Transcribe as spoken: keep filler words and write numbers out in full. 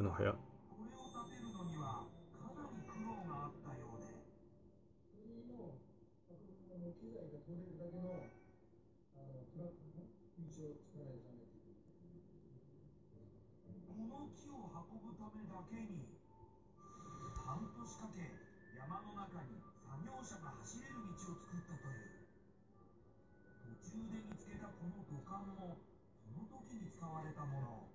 クの部屋。 これを建てるのにはかなり苦労があったようで、鳥の機材が取れるだけのあのトラックの印象を作らないとダメ。この木を運ぶためだけに半年かけ山の中に作業車が走れる道を作ったという。途中で見つけたこの土管もその時に使われたもの。